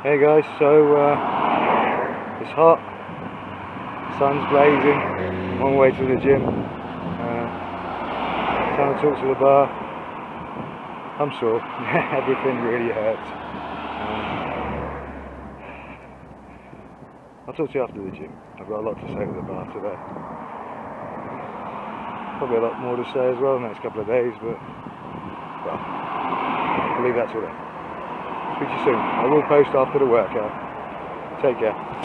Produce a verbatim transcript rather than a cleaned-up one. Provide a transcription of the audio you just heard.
Hey guys, so uh, it's hot, sun's blazing, I'm on my way to the gym, uh, time to talk to the bar. I'm sore, everything really hurts. Um, I'll talk to you after the gym. I've got a lot to say at the bar today. Probably a lot more to say as well in the next couple of days, but well, I'll leave that till then. Speak to you soon. I will post after the workout. Take care.